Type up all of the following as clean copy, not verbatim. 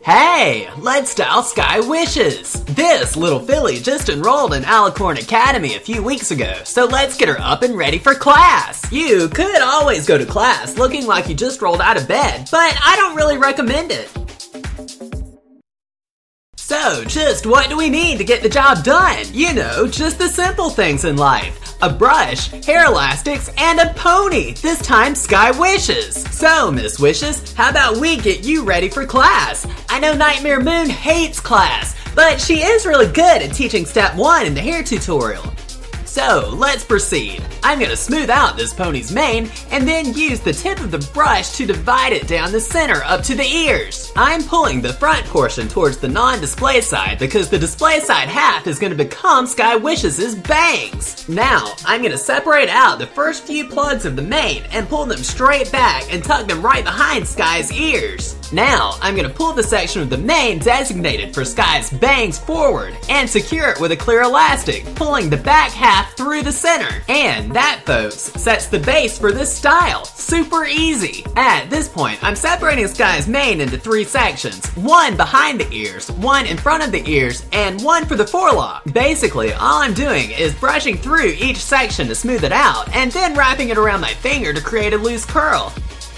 Hey, let's style Sky Wishes! This little filly just enrolled in Alicorn Academy a few weeks ago, so let's get her up and ready for class! You could always go to class looking like you just rolled out of bed, but I don't really recommend it. So, just what do we need to get the job done? You know, just the simple things in life. A brush, hair elastics, and a pony! This time, Sky Wishes! So, Miss Wishes, how about we get you ready for class? I know Nightmare Moon hates class, but she is really good at teaching step 1 in the hair tutorial. So, let's proceed. I'm gonna smooth out this pony's mane and then use the tip of the brush to divide it down the center up to the ears. I'm pulling the front portion towards the non-display side because the display side half is gonna become Sky Wishes' bangs. Now, I'm gonna separate out the first few plugs of the mane and pull them straight back and tuck them right behind Sky's ears. Now, I'm gonna pull the section of the mane designated for Sky's bangs forward and secure it with a clear elastic, pulling the back half through the center. And that, folks, sets the base for this style. Super easy. At this point, I'm separating Sky's mane into 3 sections. 1 behind the ears, 1 in front of the ears, and 1 for the forelock. Basically, all I'm doing is brushing through each section to smooth it out, and then wrapping it around my finger to create a loose curl.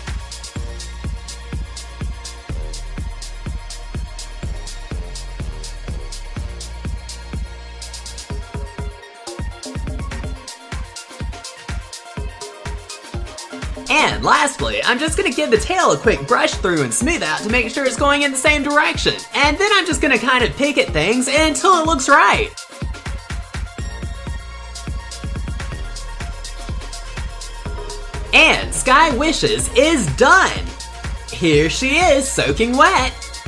And lastly, I'm just gonna give the tail a quick brush through and smooth out to make sure it's going in the same direction. And then I'm just gonna kind of pick at things until it looks right. And Sky Wishes is done! Here she is, soaking wet.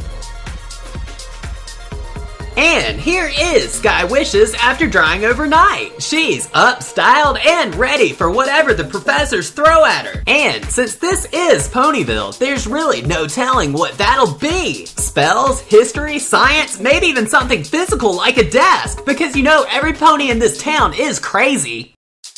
And here is Sky Wishes after drying overnight. She's up, styled, and ready for whatever the professors throw at her. And since this is Ponyville, there's really no telling what that'll be. Spells, history, science, maybe even something physical like a desk, because you know every pony in this town is crazy.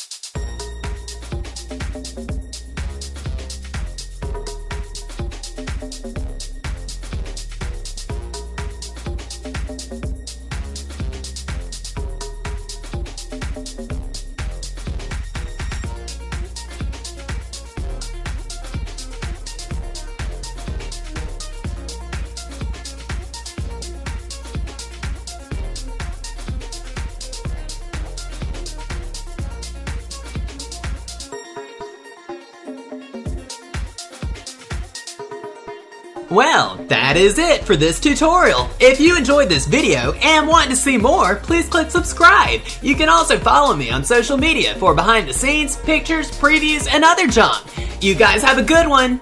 Well, that is it for this tutorial. If you enjoyed this video and want to see more, please click subscribe. You can also follow me on social media for behind the scenes, pictures, previews, and other junk. You guys have a good one.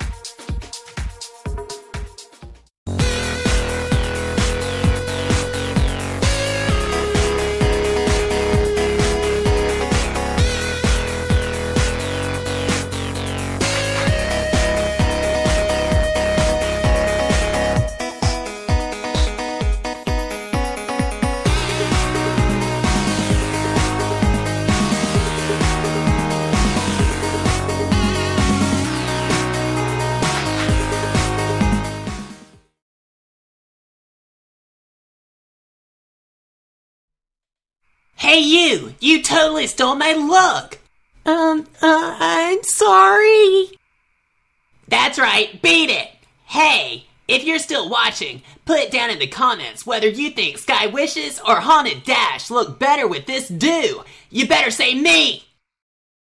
Hey you totally stole my look! I'm sorry. That's right, beat it! Hey, if you're still watching, put down in the comments whether you think Sky Wishes or Haunted Dash look better with this do. You better say me!